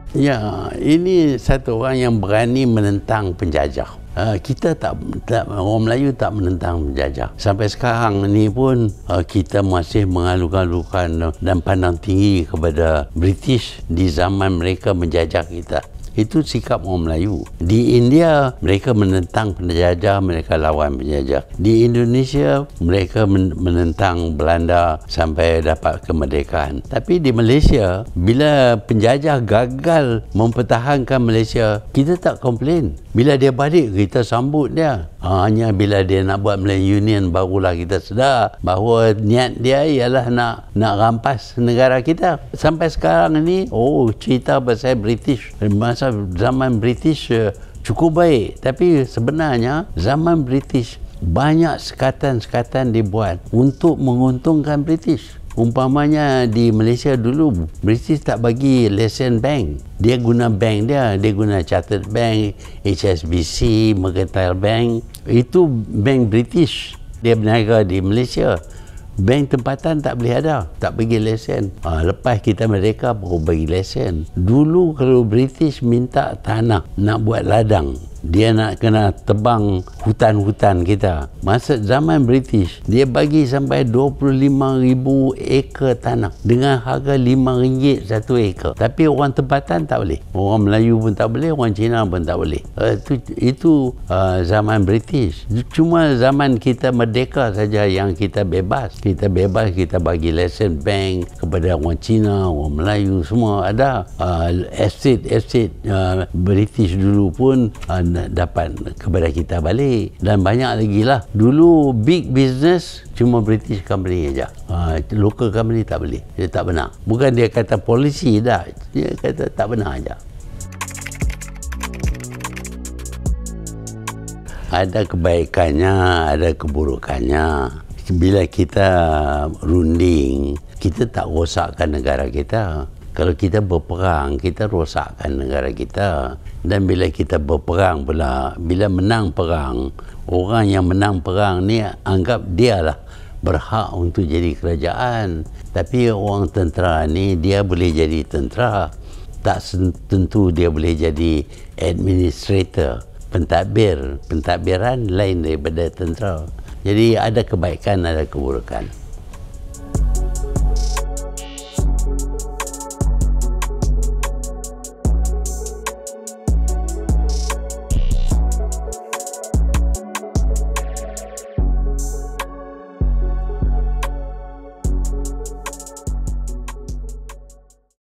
Ya, ini satu orang yang berani menentang penjajah. Orang Melayu tak menentang penjajah. Sampai sekarang ni pun kita masih mengalu-alukan dan pandang tinggi kepada British di zaman mereka menjajah kita. Itu sikap orang Melayu. Di India, mereka menentang penjajah, mereka lawan penjajah. Di Indonesia, mereka menentang Belanda sampai dapat kemerdekaan. Tapi di Malaysia, bila penjajah gagal mempertahankan Malaysia, kita tak komplain. Bila dia balik, kita sambut dia. Hanya bila dia nak buat Malaysian Union, barulah kita sedar bahawa niat dia ialah nak rampas negara kita. Sampai sekarang ni, cerita pasal British. Masa zaman British cukup baik, tapi sebenarnya zaman British banyak sekatan-sekatan dibuat untuk menguntungkan British. Umpamanya di Malaysia dulu, British tak bagi lesen bank. Dia guna bank dia guna Chartered Bank, HSBC, Mercantile Bank. Itu bank British. Dia berniaga di Malaysia. Bank tempatan tak boleh ada, tak bagi lesen. Lepas kita merdeka baru bagi lesen. Dulu kalau British minta tanah nak buat ladang, dia nak kena tebang hutan-hutan kita. Masa zaman British, dia bagi sampai 25,000 ekar tanah dengan harga RM5 satu ekar. Tapi orang tempatan tak boleh. Orang Melayu pun tak boleh, orang Cina pun tak boleh. Itu zaman British. Cuma zaman kita merdeka saja yang kita bebas. Kita bebas, kita bagi lesen bank kepada orang Cina, orang Melayu, semua ada. Estate British dulu pun dapat kepada kita balik, dan banyak lagi lah. Dulu big business cuma British company aja, local company tak boleh. Dia tak benar. Bukan dia kata polisi dah, dia kata tak benar aja. Ada kebaikannya, ada keburukannya. Bila kita runding, kita tak rosakkan negara kita. Kalau kita berperang, kita rosakkan negara kita. Dan bila kita berperang pula, bila menang perang, orang yang menang perang ni anggap dialah berhak untuk jadi kerajaan. Tapi orang tentera ni, dia boleh jadi tentera. Tak tentu dia boleh jadi administrator, pentadbir. Pentadbiran lain daripada tentera. Jadi ada kebaikan, ada keburukan.